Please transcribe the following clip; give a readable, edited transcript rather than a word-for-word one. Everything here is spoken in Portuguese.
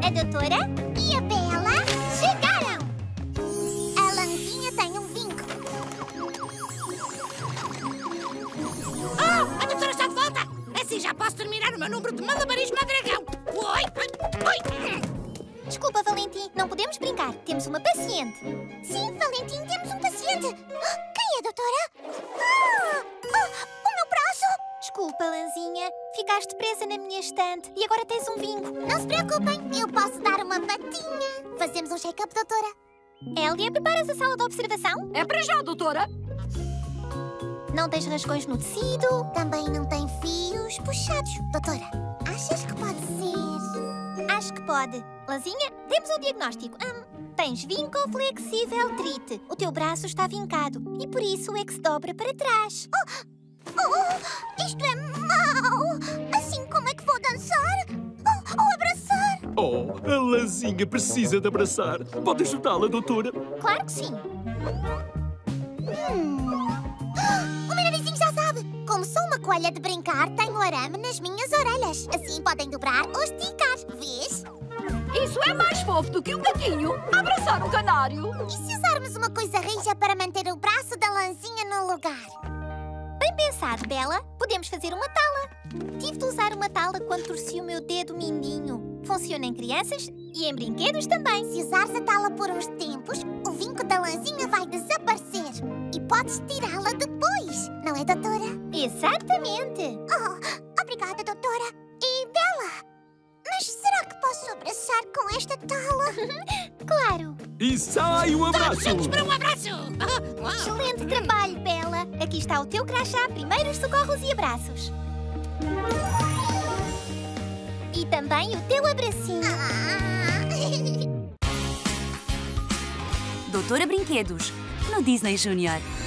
A doutora e a Bela chegaram! A lãzinha tem um vinco. Oh, a doutora está de volta! Assim já posso terminar o meu número de malabarismo a dragão. Oi, oi. Desculpa, Valentim, não podemos brincar. Temos uma paciente. Sim, Valentim, temos um paciente. Quem é, doutora? O meu braço! Desculpa, lãzinha. Ficaste presa na minha estante e agora tens um vinco. Não se preocupem, eu posso dar uma patinha. Fazemos um check-up, doutora. Hélia, preparas a sala de observação? É para já, doutora. Não tens rasgões no tecido. Também não tem fios puxados. Doutora, achas que pode ser? Acho que pode. Lãzinha, temos o diagnóstico. Tens vinco flexível trite. O teu braço está vincado e por isso é que se dobra para trás. Isto é mau! Assim como é que vou dançar? Ou abraçar? Oh, a lãzinha precisa de abraçar. Pode ajudá-la, doutora? Claro que sim. O meu narizinho já sabe. Como sou uma coelha de brincar, tenho arame nas minhas orelhas. Assim podem dobrar ou esticar. Vês? Isso é mais fofo do que um gatinho a abraçar um canário. E se usarmos uma coisa rija para manter o braço da lãzinha no lugar? Bem pensado, Bela. Podemos fazer uma tala. Tive de usar uma tala quando torci o meu dedo mindinho. Funciona em crianças e em brinquedos também. Se usares a tala por uns tempos, o vinco da lãzinha vai desaparecer. E podes tirá-la depois, não é, doutora? Exatamente. Oh, obrigada, doutora. E Bela, mas será que posso abraçar com esta tala? Claro. E sai o Todos abraço! juntos para um abraço! Uau. Excelente trabalho, Bela. Aqui está o teu crachá, primeiros socorros e abraços. E também o teu abracinho. Doutora Brinquedos, no Disney Junior.